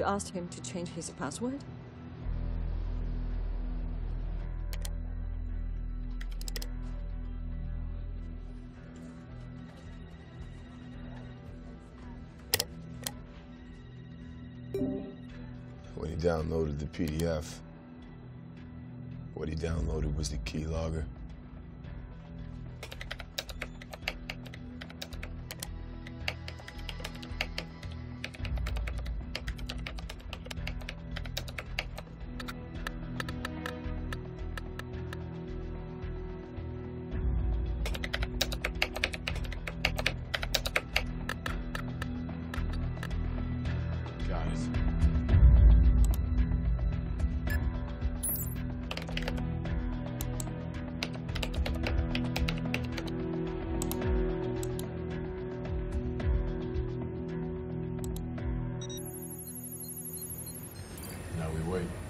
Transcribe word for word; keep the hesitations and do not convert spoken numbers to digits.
You asked him to change his password? When he downloaded the P D F, what he downloaded was the keylogger. Got it. Now we wait.